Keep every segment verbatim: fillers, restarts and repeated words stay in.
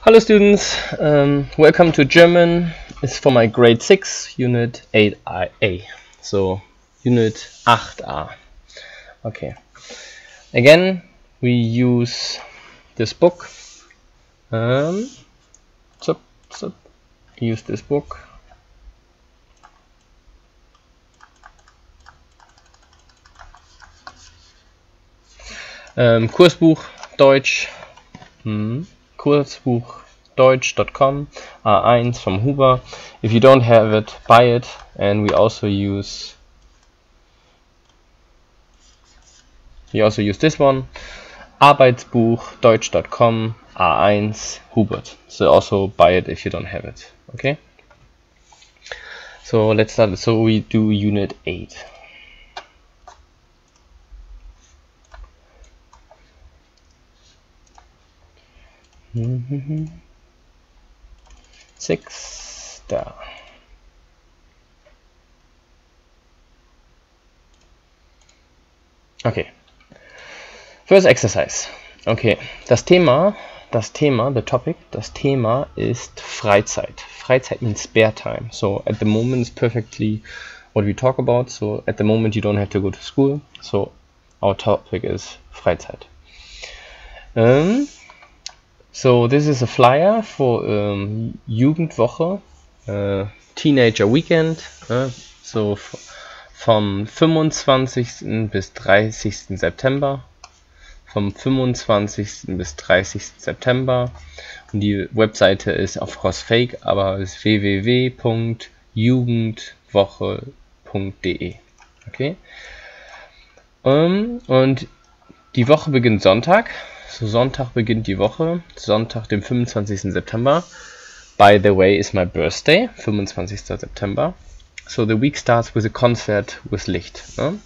Hello students, um, welcome to German. It's for my grade six, unit eight A. So, unit eight A. Okay. Again, we use this book. Um, so, so, use this book. Um, Kursbuch Deutsch. Hmm. Kursbuch Deutsch dot com, A one from Huber. If you don't have it, buy it. And we also use we also use this one, Arbeitsbuch Deutsch dot com, A one Hubert. So also buy it if you don't have it. Okay. So let's start. So we do unit eight. Mm-hmm. Six da. Okay. First exercise. Okay. Das Thema, das Thema, the topic, das Thema ist Freizeit. Freizeit means spare time. So at the moment it's perfectly what we talk about. So at the moment you don't have to go to school. So our topic is Freizeit. Um, So this is a flyer for um, Jugendwoche, uh, Teenager Weekend. Uh, so vom fünfundzwanzigsten bis dreißigsten September. Vom fünfundzwanzigsten bis dreißigsten September. Und die Webseite ist of course fake, aber ist w w w punkt jugendwoche punkt de. Okay. Um, und die Woche beginnt Sonntag. So Sonntag beginnt die Woche, Sonntag, dem fünfundzwanzigsten September. By the way, is my birthday, fünfundzwanzigsten September. So the week starts with a concert with Licht. Ne?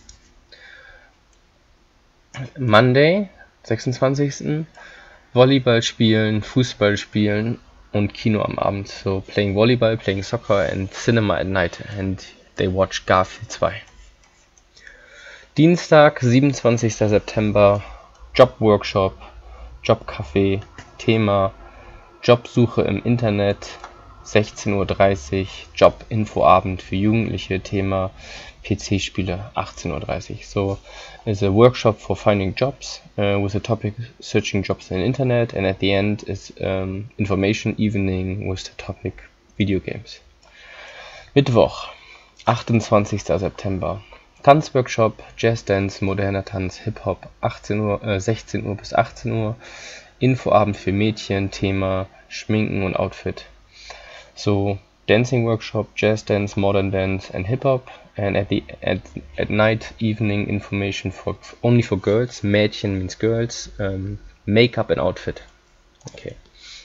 Monday, sechsundzwanzigsten Volleyball spielen, Fußball spielen und Kino am Abend. So playing Volleyball, playing soccer and cinema at night. And they watch Garfield two. Dienstag, siebenundzwanzigsten September, Jobworkshop, Jobcafé, Thema Jobsuche im Internet, sechzehn Uhr dreißig, Jobinfoabend für Jugendliche, Thema P C-Spiele, achtzehn Uhr dreißig. So is a workshop for finding jobs uh, with a topic searching jobs in the internet, and at the end is um, information evening with the topic video games. Mittwoch, achtundzwanzigsten September. Tanzworkshop, Jazz Dance, moderner Tanz, Hip-Hop, achtzehn Uhr, äh, sechzehn Uhr bis achtzehn Uhr, Infoabend für Mädchen, Thema Schminken und Outfit. So Dancing Workshop, Jazz Dance, Modern Dance and Hip-Hop, and at the at, at night evening information for only for girls. Mädchen means girls, um, Make-up and Outfit. Okay.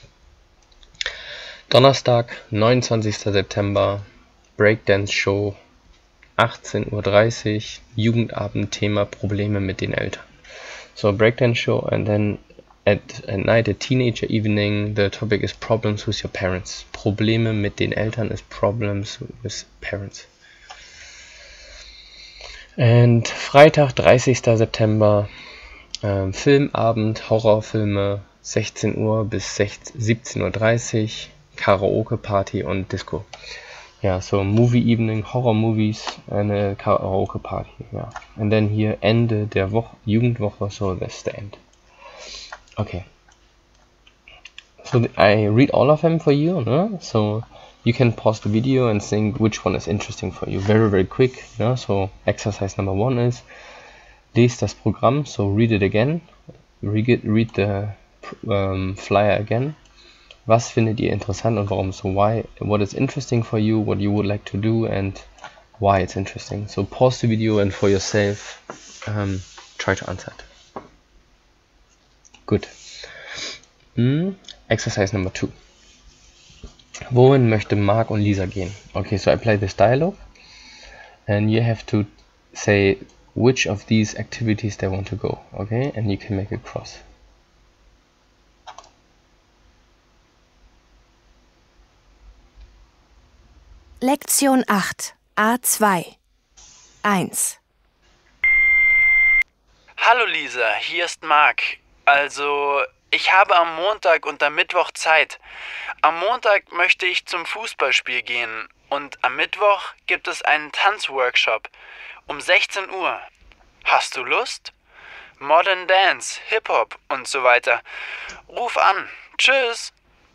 Donnerstag, neunundzwanzigsten September, Breakdance Show, achtzehn Uhr dreißig, Jugendabend, Thema Probleme mit den Eltern. So Breakdance Show, and then at, at night a teenager evening, the topic is problems with your parents. Probleme mit den Eltern is problems with parents. And Freitag, dreißigsten September, ähm, Filmabend, Horrorfilme, sechzehn Uhr bis siebzehn Uhr dreißig, Karaoke Party und Disco. Yeah, so movie evening, horror movies and a karaoke party. Yeah, and then here Ende der Woche, Jugendwoche, so that's the end. Okay. So the, I read all of them for you, no? So you can pause the video and think which one is interesting for you. Very very quick. No? So exercise number one is lese das Programm. So read it again. Read it, read the um, flyer again. Was findet ihr interessant und warum? So why, what is interesting for you, what you would like to do and why it's interesting. So pause the video and for yourself um, try to answer it. Good. Mm, exercise number two. Wohin möchte Mark und Lisa gehen? Okay, so I play this dialogue and you have to say which of these activities they want to go. Okay, and you can make a cross. Lektion acht, A zwei. eins. Hallo Lisa, hier ist Marc. Also, Ich habe am Montag und am Mittwoch Zeit. Am Montag möchte ich zum Fußballspiel gehen und am Mittwoch gibt es einen Tanzworkshop um sechzehn Uhr. Hast du Lust? Modern Dance, Hip-Hop und so weiter. Ruf an. Tschüss.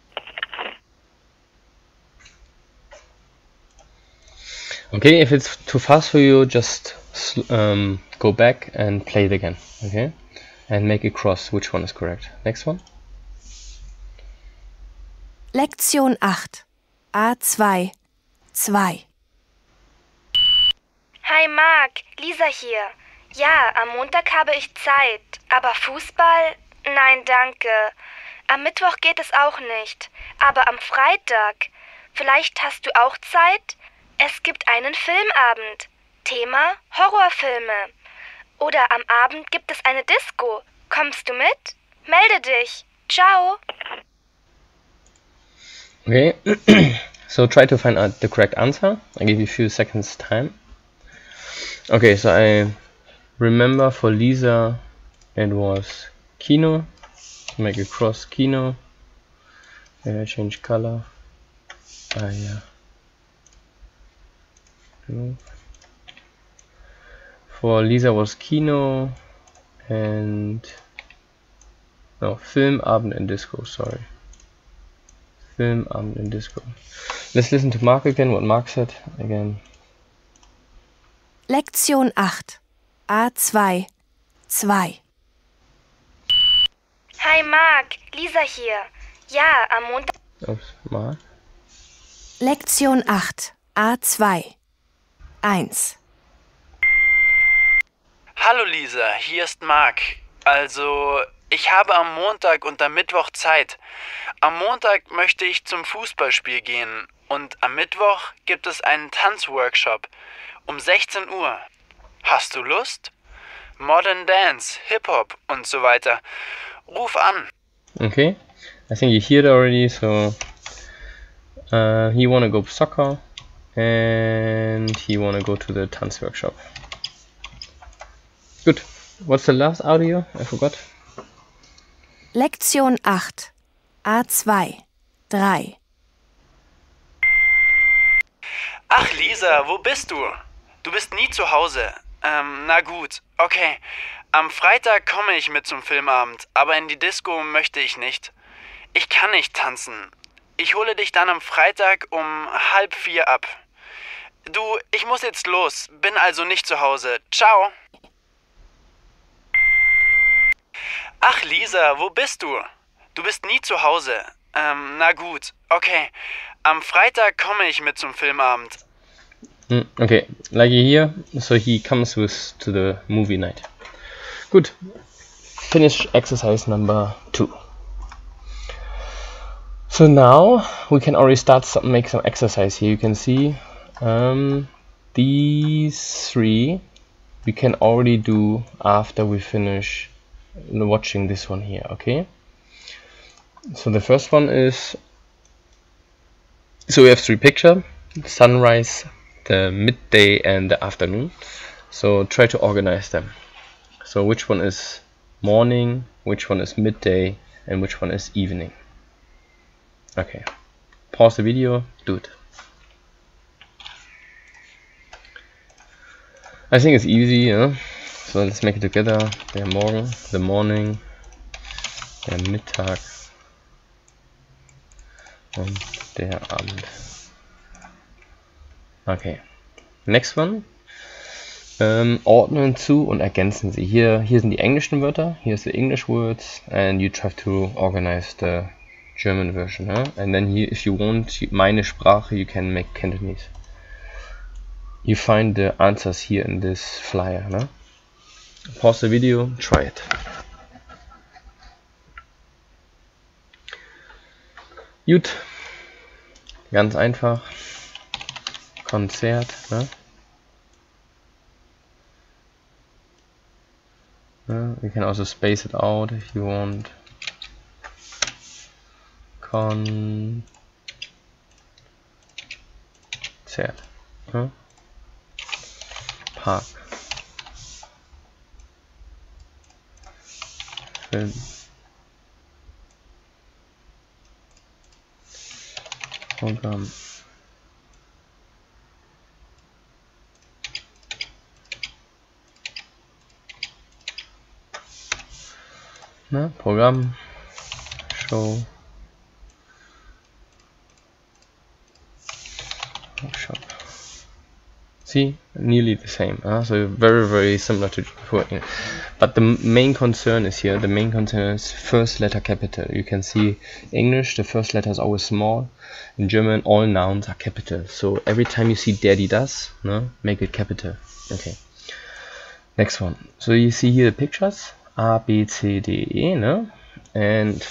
Okay, if it's too fast for you, just um, go back and play it again. Okay, and make a cross which one is correct. Next one. Lektion acht A zwei zwei. Hi Marc, Lisa hier. Ja, am Montag habe ich Zeit, aber Fußball? Nein, danke. Am Mittwoch geht es auch nicht, aber am Freitag. Vielleicht hast du auch Zeit? Es gibt einen Filmabend. Thema Horrorfilme. Oder am Abend gibt es eine Disco. Kommst du mit? Melde dich. Ciao. Okay, so try to find out the correct answer. I give you a few seconds time. Okay, so I remember for Lisa it was Kino. Make a cross Kino. Yeah, change color. Ah, yeah. For Lisa was Kino and no Filmabend and Disco. Sorry, Filmabend and Disco. Let's listen to Mark again. What Mark said again. Lektion acht A zwei zwei. Hi Marc, Lisa hier. Ja, am Montag. Oops, Mark. Lektion acht A zwei eins. Hallo Lisa, hier ist Marc. Also, ich habe am Montag und am Mittwoch Zeit. Am Montag möchte ich zum Fußballspiel gehen und am Mittwoch gibt es einen Tanzworkshop um sechzehn Uhr. Hast du Lust? Modern Dance, Hip-Hop und so weiter. Ruf an. Okay, I think you hear it already. So uh, he wanna go soccer and he wanna go to the dance workshop. Good. What's the last audio? I forgot. Lektion acht A zwei drei. Ach Lisa, wo bist du? Du bist nie zu Hause. Ähm, na gut, okay. Am Freitag komme ich mit zum Filmabend, aber in die Disco möchte ich nicht. Ich kann nicht tanzen. Ich hole dich dann am Freitag um halb vier ab. Du, ich muss jetzt los, bin also nicht zu Hause. Ciao. Ach Lisa, wo bist du? Du bist nie zu Hause. Ähm, na gut, okay. Am Freitag komme ich mit zum Filmabend. Mm, okay, like you hear, so he comes with to the movie night. Good. Finish exercise number two. So now we can already start some, make some exercise here. You can see um, these three we can already do after we finish watching this one here. Okay. So the first one is, so we have three pictures: sunrise, the midday, and the afternoon. So try to organize them. So which one is morning, which one is midday, and which one is evening? Okay, pause the video, do it. I think it's easy, yeah? So let's make it together. Der Morgen, the morning, der Mittag und der Abend. Okay, next one. Ähm, ordnen zu und ergänzen sie. Hier, hier sind die englischen Wörter, hier ist the English words, and you try to organize the German version. Huh? And then here, if you want meine Sprache, you can make Cantonese. You find the answers here in this flyer. Ne? Pause the video, try it. Gut, ganz einfach. Konzert. Ne? Uh, you can also space it out if you want. Konzert. Huh? Park. Film. Programm. Na, Programm, Show, Workshop. See, nearly the same. Uh, so very, very similar to before. But the main concern is here. The main concern is first letter capital. You can see English, the first letter is always small. In German, all nouns are capital. So every time you see Daddy does, no, make it capital. Okay. Next one. So you see here the pictures A, B, C, D, E, no, and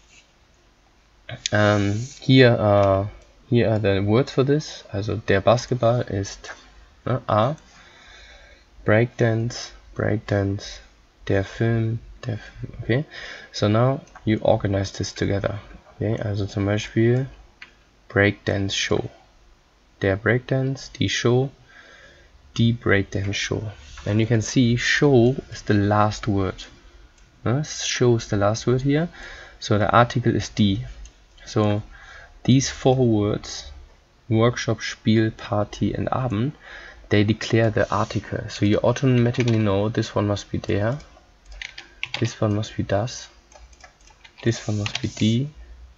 um, here are here are the words for this. Also der Basketball ist uh, A. Breakdance, Breakdance, der Film, der Film. Okay, so now you organize this together. Okay, also zum Beispiel Breakdance Show, der Breakdance, die Show, die Breakdance Show. And you can see show is the last word. Uh, show is the last word here. So the article is die. So these four words, Workshop, Spiel, Party and Abend, they declare the article. So you automatically know this one must be der, this one must be das, this one must be die,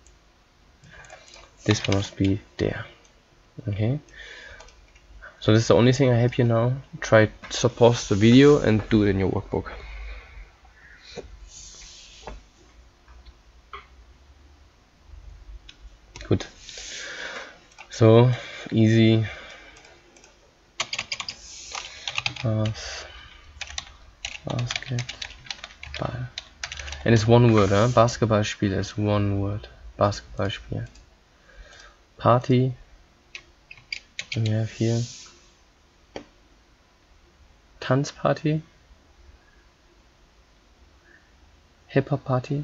this one must be der. Okay. So this is the only thing I have here now. Try to pause the video and do it in your workbook. Good. So easy. Bas Basketball. And it's one word, huh? Basketballspiel is one word. Basketballspiel. Party. We have here Tanzparty, Hip-Hop Party,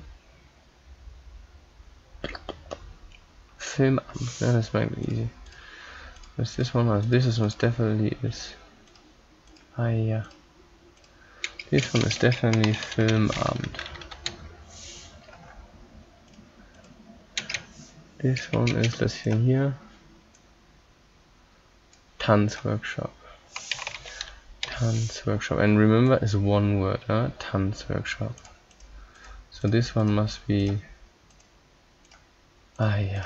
Filmabend. Yeah, that's might be easy. What's this one? This is most definitely is. Ah yeah. This one is definitely Filmabend. This one is, let's see here, Tanzworkshop. Tanzworkshop, and remember it's one word, huh? Tanzworkshop. So this one must be, ah yeah,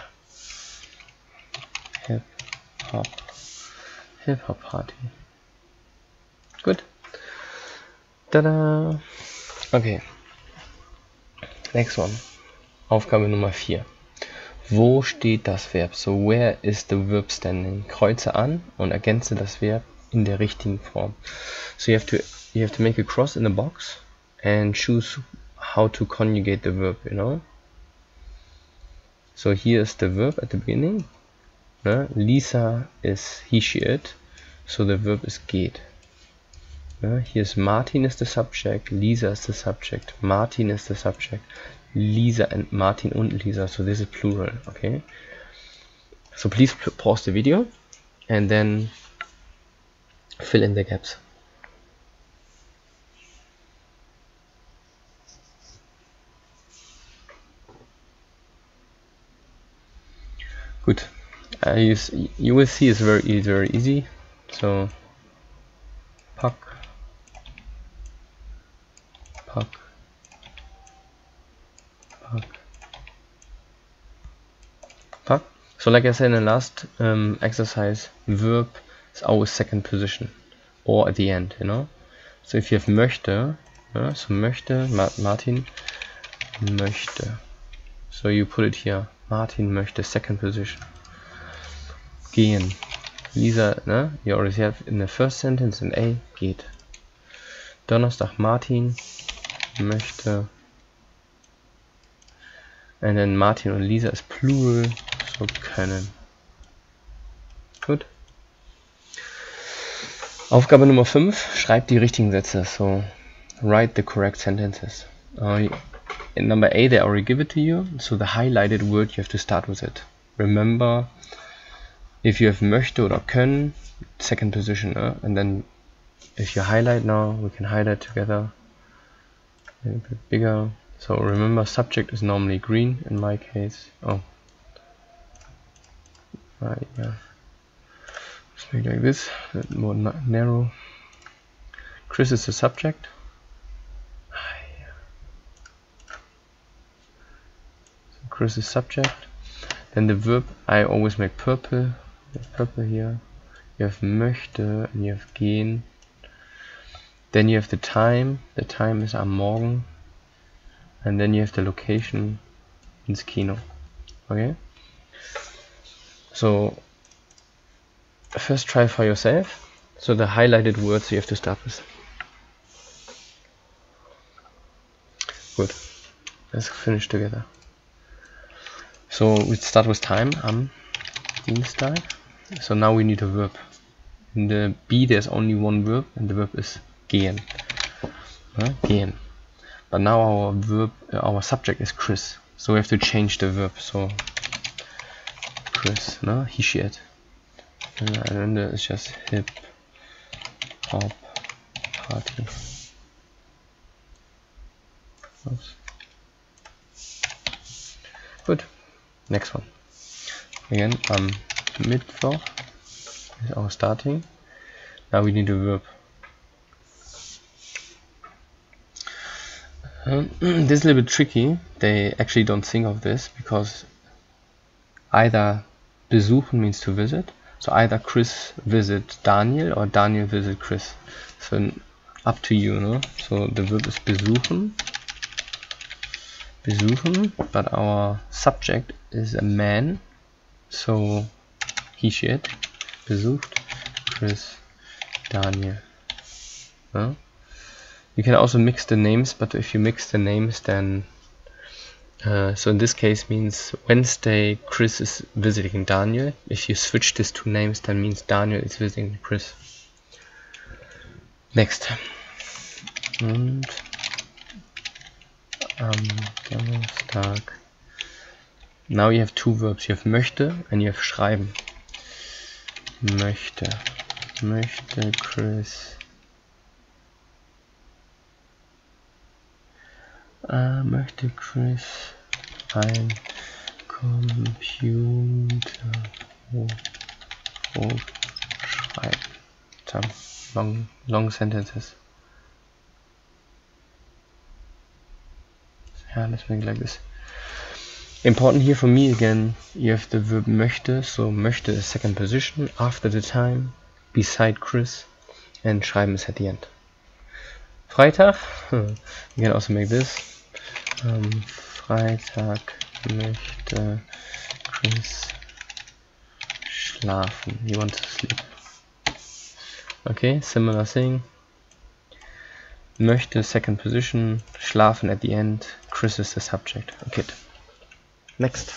hip hop, hip hop party. Good. Tada. Okay. Next one. Aufgabe Nummer vier. Wo steht das Verb? So where is the verb standing? Kreuze an und ergänze das Verb in der richtigen Form. So you have to you have to make a cross in the box and choose how to conjugate the verb, you know. So here is the verb at the beginning. Uh, Lisa is he, she, it. So the verb is geht. Uh, here's Martin is the subject, Lisa is the subject, Martin is the subject, Lisa and Martin und Lisa. So this is plural, okay? So please pause the video and then fill in the gaps. Good. Uh, you, you will see it's very easy, very easy. So pack, pack, pack, pack. So like I said in the last um, exercise, verb is always second position or at the end, you know. So if you have möchte, yeah, so möchte, Ma Martin möchte. So you put it here, Martin möchte, second position. Gehen. Lisa, ne? You already have in the first sentence in A, geht. Donnerstag, Martin möchte. And then Martin und Lisa ist plural, so können. Gut. Aufgabe Nummer fünf, schreibt die richtigen Sätze. So, write the correct sentences. Uh, in number A, they already give it to you. So the highlighted word, you have to start with it. Remember, if you have möchte oder können, second position, uh, and then if you highlight now, we can highlight together a little bit bigger. So remember, subject is normally green in my case. Oh, Uh, yeah. Let's make it like this, a bit more narrow. Chris is the subject. So Chris is subject. Then the verb, I always make purple. You have purple here. You have möchte and you have gehen. Then you have the time. The time is am Morgen. And then you have the location, ins Kino. Okay? So first try for yourself. So the highlighted words you have to start with. Good. Let's finish together. So we start with time, am Dienstag. So now we need a verb. In the B there's only one verb and the verb is gehen. Uh, gehen. But now our verb, uh, our subject is Chris. So we have to change the verb. So Chris, no? He, she, it. Uh, and then there is just hip hop party. Oops. Good. Next one. Again, am Mittwoch is our starting. Now we need a verb. Um, this is a little bit tricky. They actually don't think of this because either besuchen means to visit. So either Chris visit Daniel or Daniel visit Chris. So up to you, no? So the verb is besuchen. Besuchen, but our subject is a man. So he, she, it. Besucht Chris Daniel. No? You can also mix the names, but if you mix the names, then uh, so in this case means Wednesday Chris is visiting Daniel. If you switch these two names, then means Daniel is visiting Chris. Next. Und am Donnerstag. Now you have two verbs. You have möchte and you have schreiben. Möchte. Möchte Chris. Uh, möchte Chris ein Computer schreiben. Some long, long sentences. Yeah, let's make it like this. Important here for me again, you have the verb möchte, so möchte is second position, after the time, beside Chris, and schreiben is at the end. Freitag, you can also make this. Um, Freitag möchte Chris schlafen. He wants to sleep. Okay, similar thing. Möchte second position, schlafen at the end, Chris is the subject. Okay. Next.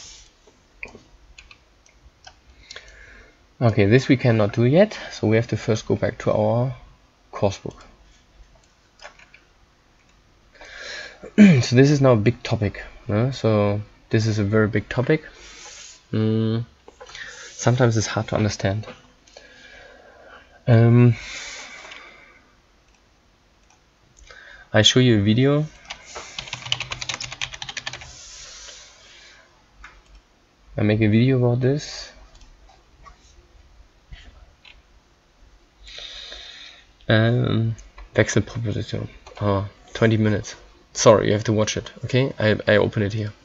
Okay, this we cannot do yet, so we have to first go back to our course book. So this is now a big topic. Uh, so this is a very big topic. Mm, sometimes it's hard to understand. Um, I show you a video. I make a video about this. Um, Wechselpräposition. Oh, twenty minutes. Sorry, you have to watch it. Okay, I, I open it here.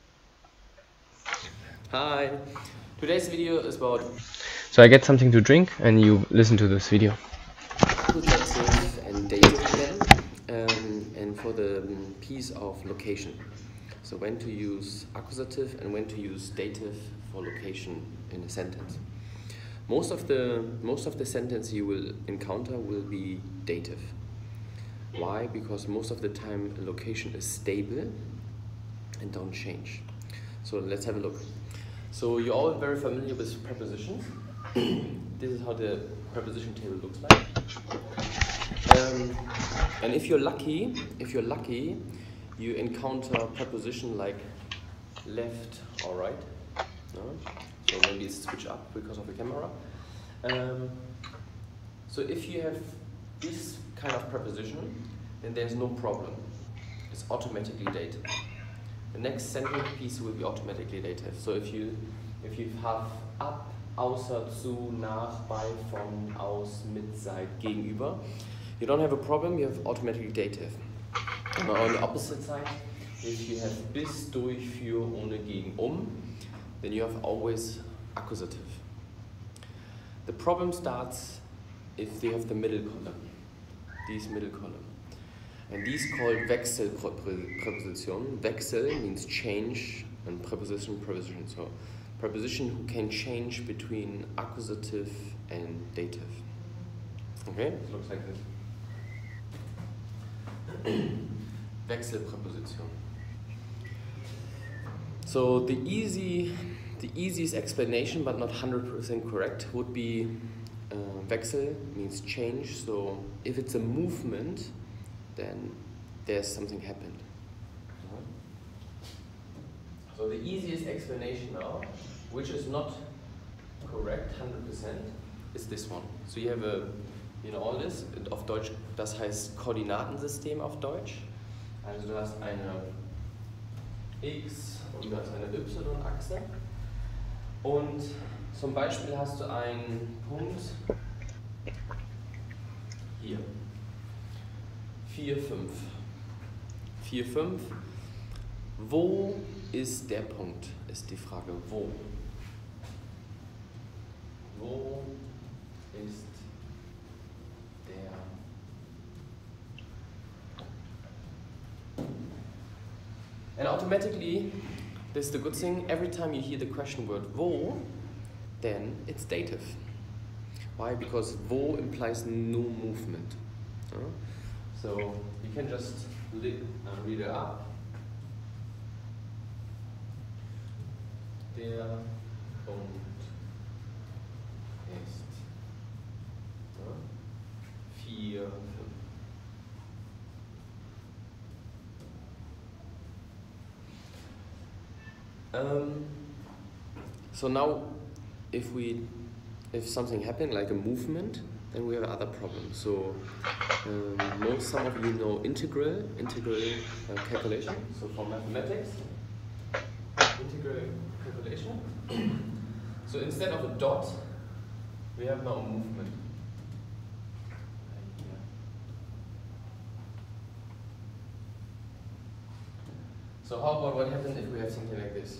Hi. Today's video is about. So I get something to drink, and you listen to this video. Accusative and dative again, um, and for the um, piece of location. So when to use accusative and when to use dative for location in a sentence. Most of the most of the sentence you will encounter will be dative. Why? Because most of the time a location is stable and don't change. So let's have a look. So you're all very familiar with prepositions. This is how the preposition table looks like. Um, and if you're lucky, if you're lucky, you encounter preposition like left or right. No? So maybe it's switch up because of the camera. Um, so if you have this kind of preposition, then there's no problem. It's automatically dative. The next sentence piece will be automatically dative. So if you if you have up außer, zu, nach, bei, von, aus, mit, seit, gegenüber. You don't have a problem, you have automatically dative. Now on the opposite side, if you have bis, durch, für, ohne, gegen, um, then you have always accusative. The problem starts if you have the middle column, these middle column. And these called Wechselpräposition. Wechsel means change, and preposition, preposition. So preposition who can change between accusative and dative. Okay, it looks like this. Wechselpräposition. So the easy, the easiest explanation, but not one hundred percent correct, would be uh, Wechsel means change. So if it's a movement, then there's something happened. So the easiest explanation now, which is not correct one hundred percent, is this one. So you have a, you know all this, auf Deutsch, das heißt Koordinatensystem auf Deutsch. Also du hast eine X und du hast eine Y-Achse. Und zum Beispiel hast du einen Punkt hier. vier, fünf. vier, fünf. Wo ist der Punkt, ist die Frage. Wo? Wo ist der And automatically, this is the good thing, every time you hear the question word wo, then it's dative. Why? Because wo implies no movement. Uh, so you can just li uh, read it up. Der Punkt ist uh, vier, fünf. Um, so now, if we, if something happened like a movement, then we have other problems. So um, most, some of you know integral, integral uh, calculation. So for mathematics, integral calculation. So instead of a dot, we have now a movement. So how about what happens if we have something like this?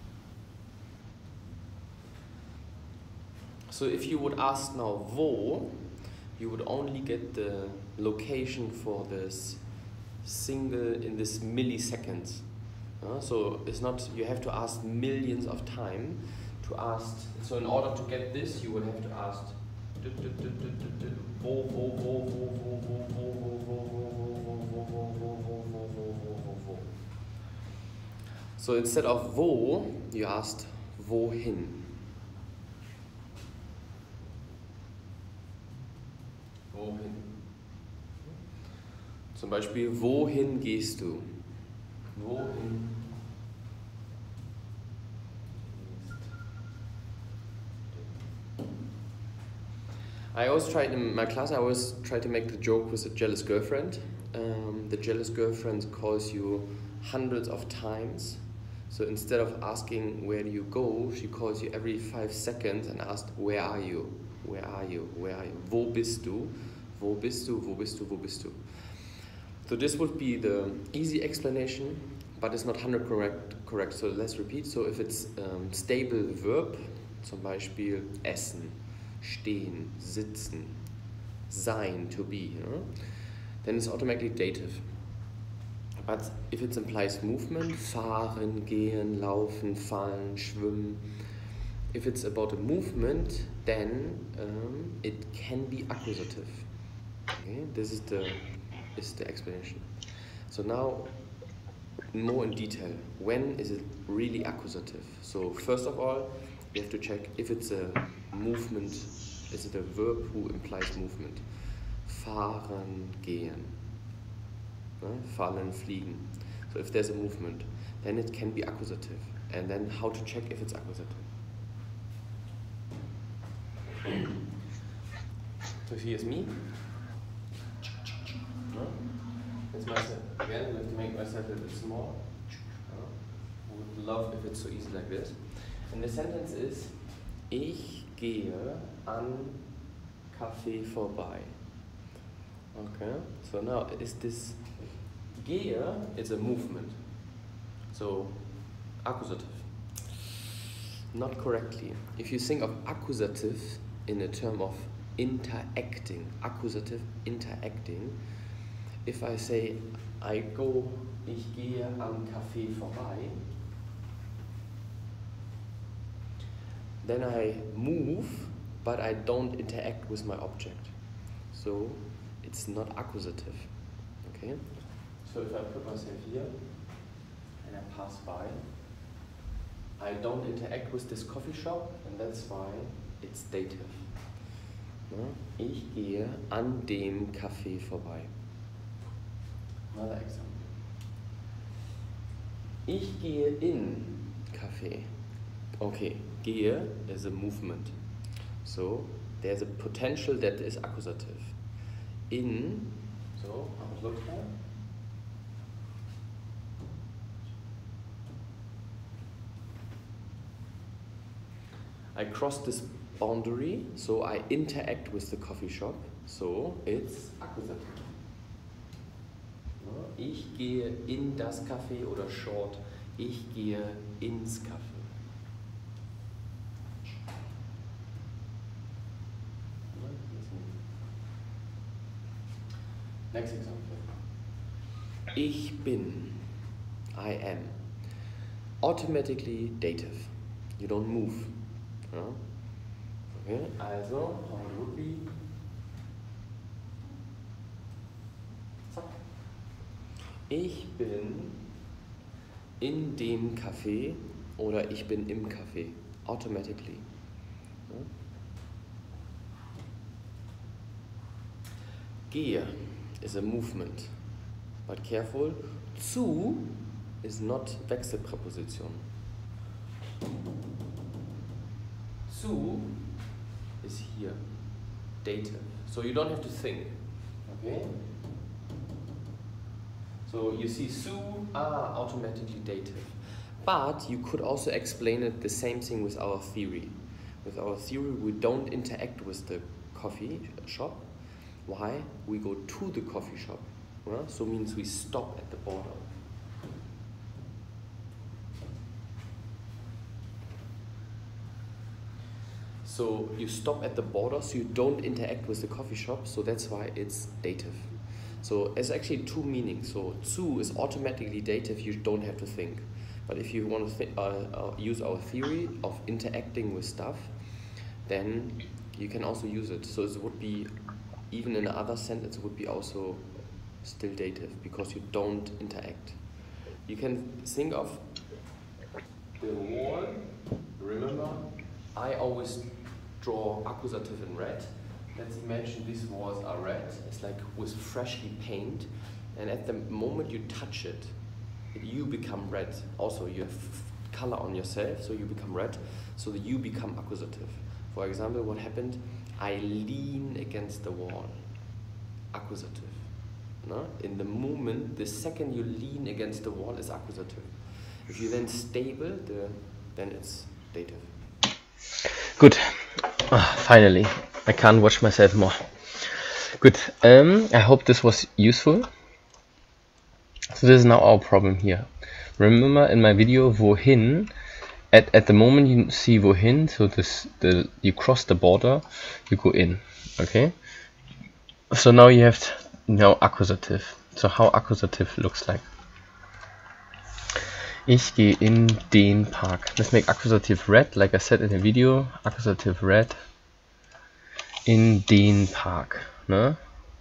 So if you would ask now wo, you would only get the location for this single in this milliseconds. Uh, so it's not, you have to ask millions of time to ask. So in order to get this, you would have to ask wo, wo, wo, wo, wo, wo, wo, wo. So instead of wo, you asked wohin. Wohin. Zum Beispiel, wohin gehst du? Wohin I always try in my class, I always try to make the joke with a jealous girlfriend. Um, the jealous girlfriend calls you hundreds of times. So instead of asking where do you go, she calls you every five seconds and asks where are you? Where are you? Where are you? Wo bist du? Wo bist du? Wo bist du? Wo bist du? So this would be the easy explanation, but it's not one hundred percent correct. Correct. So let's repeat. So if it's um, stable verb, zum Beispiel essen, stehen, sitzen, sein, to be, you know, then it's automatically dative. But if it implies movement, fahren, gehen, laufen, fallen, schwimmen, if it's about a movement, then um, it can be accusative. Okay, this is the is the explanation. So now, more in detail, when is it really accusative? So first of all, we have to check if it's a movement. Is it a verb who implies movement? Fahren, gehen. Fallen, fliegen. So if there's a movement, then it can be accusative. And then how to check if it's accusative? So here's me. No? It's myself. Again, I have to make myself a bit small. I would love if it's so easy like this. And the sentence is, Ich gehe an Café vorbei. Okay, so now is this gehe is a movement. So accusative. Not correctly. If you think of accusative in a term of interacting, accusative interacting, if I say I go, ich gehe am Café vorbei, then I move, but I don't interact with my object. So it's not accusative. Okay? So if I put myself here and I pass by, I don't interact with this coffee shop, and that's why it's dative. Ich gehe an dem Café vorbei. Another example. Ich gehe in Café. Okay, gehe is a movement. So there's a potential that is accusative. In, so, have a look here. I cross this boundary, so I interact with the coffee shop, so it's accusative. Ich gehe in das Café oder short, ich gehe ins Café. Next example. Ich bin, I am. Automatically dative. You don't move. Ja? Okay, also, how it would be. Zack. Ich bin in dem Café oder ich bin im Café. Automatically. Ja? Gehe is a movement. But careful, zu is not Wechselpräposition. Zu is here, dative. So you don't have to think. Okay? So you see su are automatically dative. But you could also explain it the same thing with our theory. With our theory, we don't interact with the coffee shop. Why? We go to the coffee shop. Right? So means we stop at the border. So you stop at the border, so you don't interact with the coffee shop, so that's why it's dative. So it's actually two meanings. So zu is automatically dative, you don't have to think. But if you want to th uh, uh, use our theory of interacting with stuff, then you can also use it. So it would be, even in another sentence, it would be also still dative, because you don't interact. You can think of the wall. Remember, I always draw accusative in red. Let's imagine these walls are red. It's like with freshly paint, and at the moment you touch it, you become red. Also, you have color on yourself, so you become red, so that you become accusative. For example, what happened? I lean against the wall. Accusative. No? In the moment, the second you lean against the wall is accusative. If you then stable, the, then it's dative. Good. Ah, finally, I can't watch myself more. Good. Um, I hope this was useful. So this is now our problem here. Remember in my video, wohin, at, at the moment you see wohin, so this the you cross the border, you go in. Okay. So now you have now accusative. So how accusative looks like. Ich gehe in den Park. Let's make accusative red, like I said in the video. Accusative red. In den Park. Ne?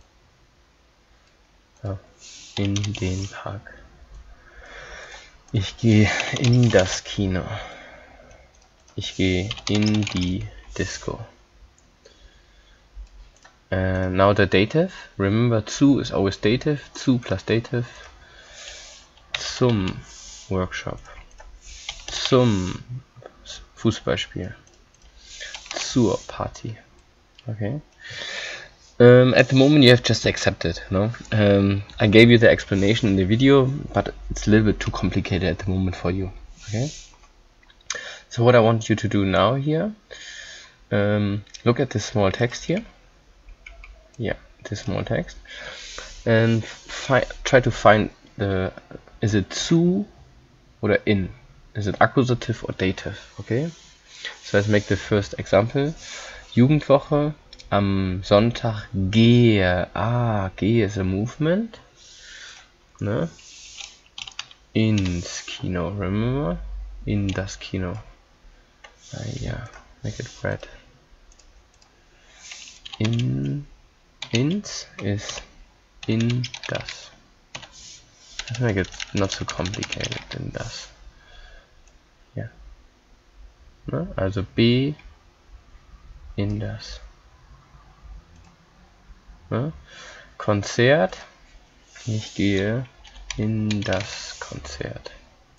So, in den Park. Ich gehe in das Kino. Ich gehe in die Disco. Uh, now the dative. Remember, zu is always dative. Zu plus dative. Zum Workshop. Zum Fußballspiel. Zur Party. Okay. Um, at the moment you have just accepted, no? Um, I gave you the explanation in the video, but it's a little bit too complicated at the moment for you. Okay. So what I want you to do now here, um, look at this small text here. Yeah, this small text, and fi try to find the, is it zu oder in? Is it accusative or dative? Okay, so let's make the first example. Jugendwoche, am Sonntag gehe. Ah, gehe is a movement. Ne? Ins Kino, remember? In das Kino. Ah, yeah, make it red. In, ins is in das. Let's make it not so complicated in das. Ja. Ne? Also B in das. Ne? Konzert. Ich gehe in das Konzert.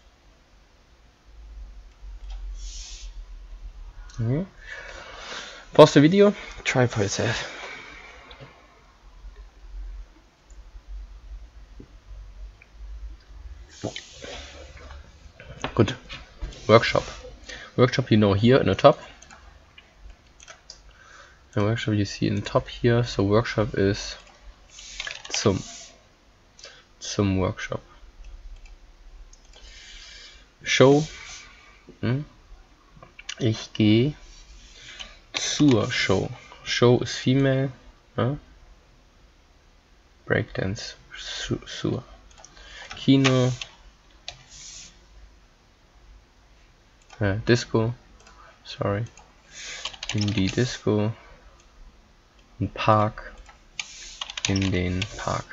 Okay. Pause the video. Try for yourself. Good. Workshop. Workshop you know here in the top. The workshop you see in the top here. So workshop is zum. Zum Workshop. Show. Hm? Ich gehe zur Show. Show is female. Hm? Breakdance. Su zur. Kino. Äh, Disco. Sorry. In die Disco. Im Park. In den Park.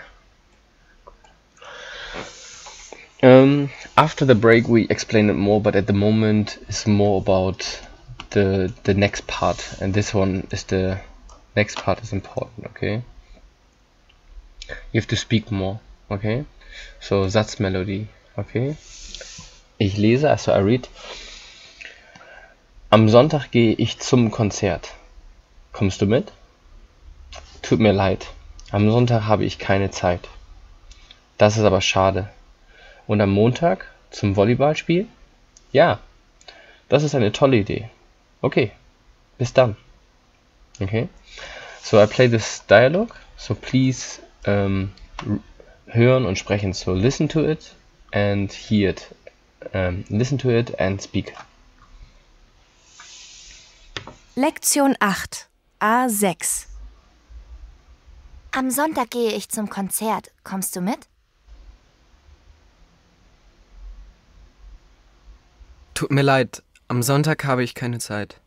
Um, after the break we explain it more, but at the moment it's more about the the next part, and this one is the next part is important. Okay, you have to speak more. Okay, so Satzmelodie. Okay, ich lese, also I read. Am Sonntag gehe ich zum Konzert. Kommst du mit? Tut mir leid, am Sonntag habe ich keine Zeit. Das ist aber schade. Und am Montag zum Volleyballspiel? Ja, das ist eine tolle Idee. Okay, bis dann. Okay, so I play this dialogue. So please um, hören und sprechen. So listen to it and hear it. Um, listen to it and speak. Lektion acht, A sechs. Am Sonntag gehe ich zum Konzert. Kommst du mit? Tut mir leid, am Sonntag habe ich keine Zeit.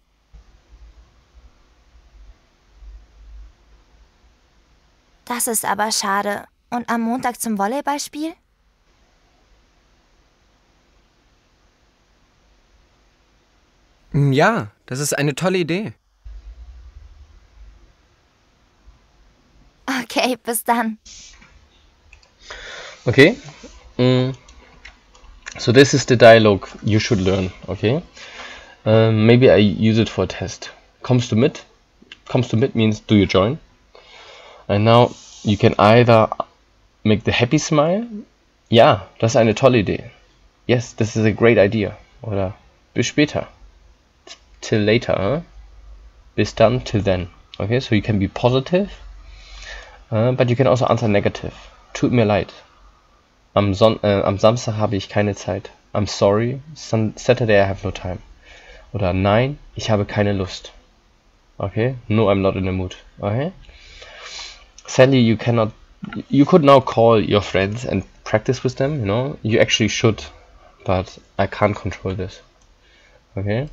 Das ist aber schade. Und am Montag zum Volleyballspiel? Ja, das ist eine tolle Idee. Okay, bis dann. Okay. Mm. So this is the dialogue you should learn. Okay. Um, maybe I use it for a test. Kommst du mit? Kommst du mit means do you join? And now you can either make the happy smile. Ja, das ist eine tolle Idee. Yes, this is a great idea. Oder bis später. Till later. Huh? Bis dann, till then. Okay, so you can be positive. Uh, but you can also answer negative. Tut mir leid. Am, Son äh, am Samstag habe ich keine Zeit. I'm sorry. Sun Saturday I have no time. Oder nein, ich habe keine Lust. Okay? No, I'm not in the mood. Okay? Sadly, you cannot. You could now call your friends and practice with them. You know, you actually should, but I can't control this. Okay?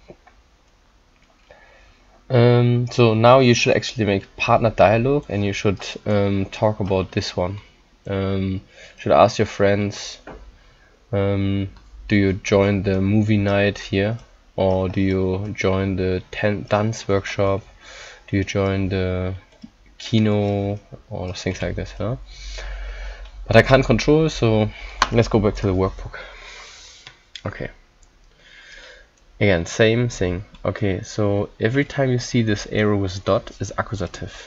Um, so now you should actually make partner dialogue, and you should um, talk about this one. Um, should ask your friends, um, do you join the movie night here, or do you join the ten dance workshop, do you join the kino, or things like this, huh? But I can't control, so let's go back to the workbook. Okay. Again, same thing. Okay, so every time you see this arrow with dot is accusative.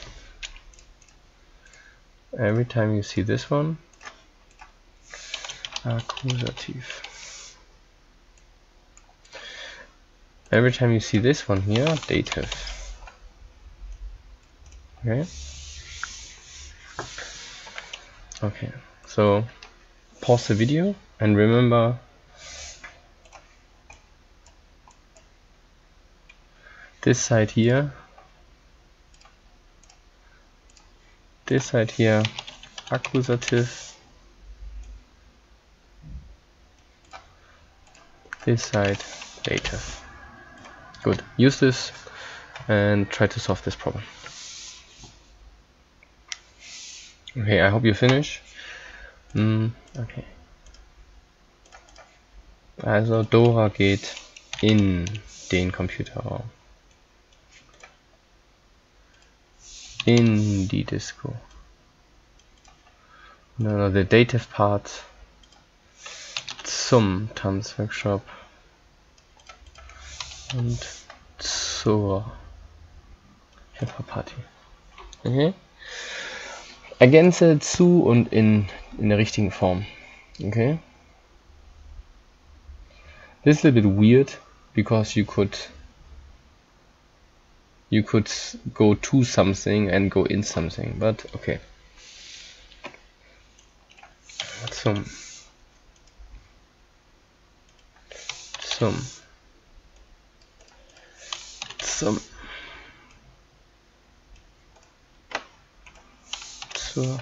Every time you see this one, accusative. Every time you see this one here, dative. Okay. Okay. So pause the video and remember this side here, this side here, accusative, this side, dative. Good. Use this and try to solve this problem. Okay, I hope you finish. Mm, okay. Also Dora geht in den Computerraum. In die Disco. No, no, the dative part zum Tanzworkshop und zur Hip-Hop-Party. Okay. Ergänze zu und in in der richtigen Form. Okay. This is a bit weird because you could you could go to something and go in something, but okay. Zum zum zum zur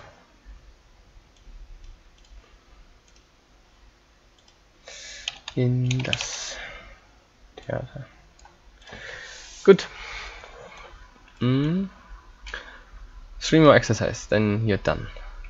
in das Theater. Good. Mm. Three more exercises, then you're done.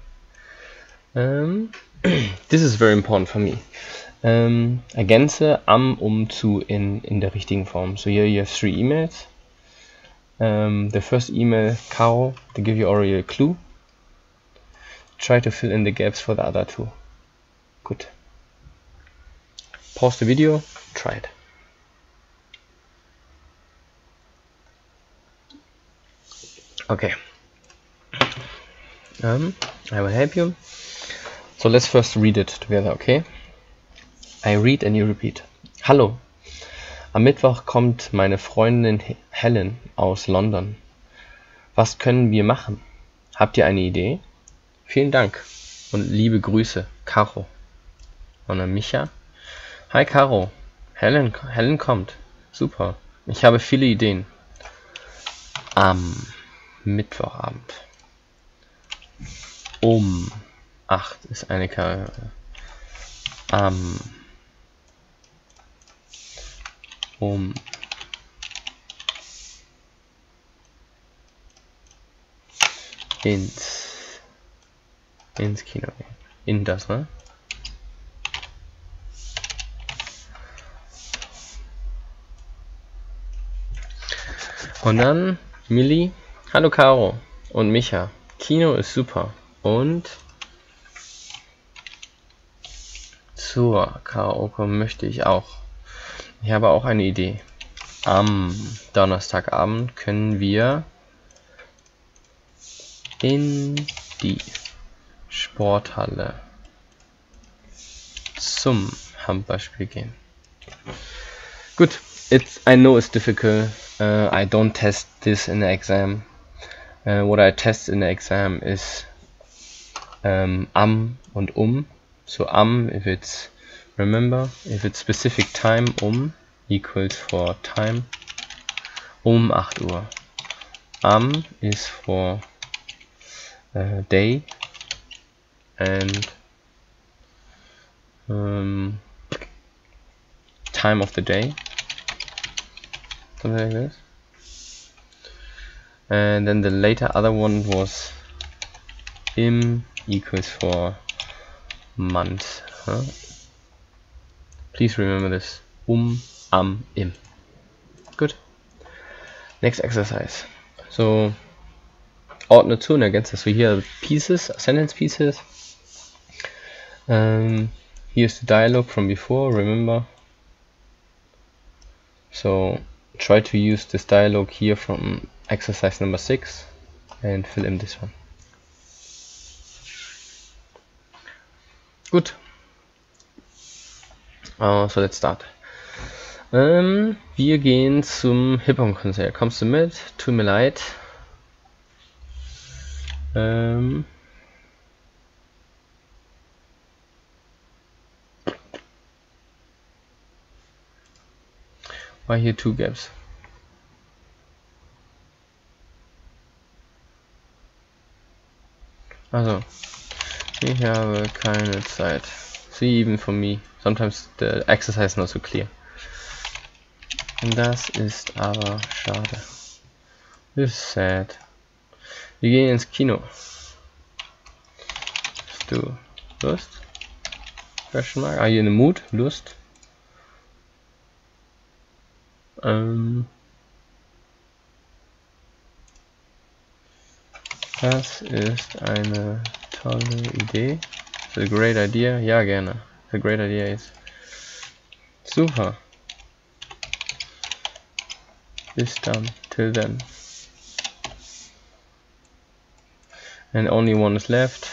Um, this is very important for me. Um, ergänze am, um, zu, in, in der richtigen Form. So here you have three emails. Um, the first email, Caro, to give you already a clue. Try to fill in the gaps for the other two. Good. Pause the video, try it. Okay. Um, I will help you. So let's first read it together, okay? I read and you repeat. Hallo. Am Mittwoch kommt meine Freundin Helen aus London. Was können wir machen? Habt ihr eine Idee? Vielen Dank und liebe Grüße, Caro. Und dann Micha. Hi Caro, Helen, Helen kommt. Super, ich habe viele Ideen. Am Mittwochabend um acht ist eine Karriere. Am um ins ins Kino gehen. In das, ne? Und dann Milli, hallo Caro und Micha. Kino ist super. Und zur Karaoke möchte ich auch. Ich habe auch eine Idee. Am Donnerstagabend können wir in die Sporthalle zum Handballspiel gehen. Gut, it's I know it's difficult. Uh, I don't test this in the exam. Uh, what I test in the exam is um, am und um. So am if it's remember, if it's specific time, um equals for time. Um acht Uhr. Am is for uh, day and um, time of the day. Something like this. And then the later other one was im equals for month. Huh? Please remember this. Um, am, im. Good. Next exercise. So ordne zu und ergänze. So here are pieces, sentence pieces. Um, here's the dialogue from before, remember. So try to use this dialogue here from exercise number six and fill in this one. Good. Uh, so let's start. Ähm, wir gehen zum Hip-Hop-Konzert. Kommst du mit? Tut mir leid. Ähm. Why here two gaps? Also, ich habe keine Zeit. See, even for me. Sometimes the exercise is not so clear. Das ist aber schade. This is sad. Wir gehen ins Kino. Hast du Lust? Question mark? Are you in the mood? Lust? Ähm. Das ist eine tolle Idee. It's a great idea. Ja, gerne. It's a great idea ist. Super. Bis dann. Till then. And only one is left.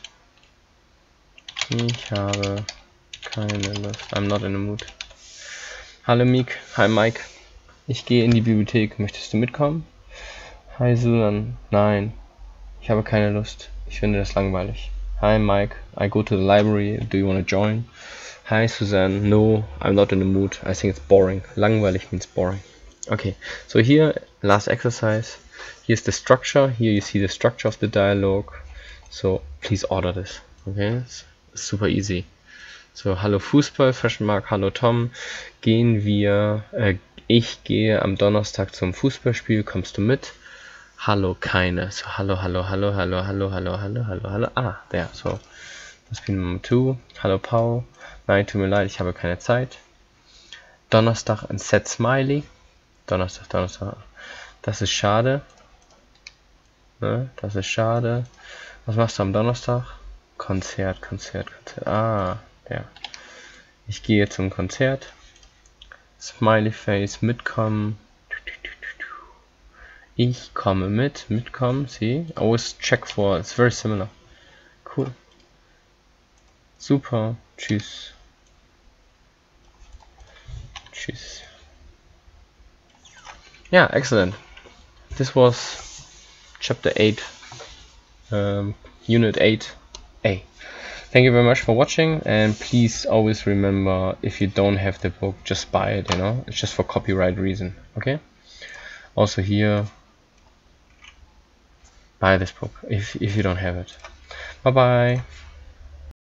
Ich habe keine Lust. I'm not in the mood. Hallo Mik. Hi Mike. Ich gehe in die Bibliothek. Möchtest du mitkommen? Hi Susan. Nein. Ich habe keine Lust. Ich finde das langweilig. Hi Mike. I go to the library. Do you want to join? Hi Suzanne. No, I'm not in the mood. I think it's boring. Langweilig means boring. Okay. So here, last exercise. Here's the structure. Here you see the structure of the dialogue. So please order this. Okay. It's super easy. So, hallo Fußball, Fashion Mark, hallo Tom. Gehen wir, äh, ich gehe am Donnerstag zum Fußballspiel. Kommst du mit? Hallo, keine. So, hallo, hallo, hallo, hallo, hallo, hallo, hallo, hallo, hallo. Ah, there. So, das bin Nummer zwei. Hallo, Paul. Nein, tut mir leid, ich habe keine Zeit. Donnerstag ein Set Smiley. Donnerstag, Donnerstag. Das ist schade. Ne? Das ist schade. Was machst du am Donnerstag? Konzert, Konzert, Konzert. Ah, der. Ich gehe zum Konzert. Smiley Face, mitkommen. Ich komme mit, mitkommen, see? Always check for, it's very similar. Cool. Super, tschüss. Tschüss. Yeah, excellent. This was chapter eight, um, unit eight A. Thank you very much for watching, and please always remember, if you don't have the book, just buy it, you know? It's just for copyright reason, okay? Also here, buy this book if, if you don't have it. Bye bye.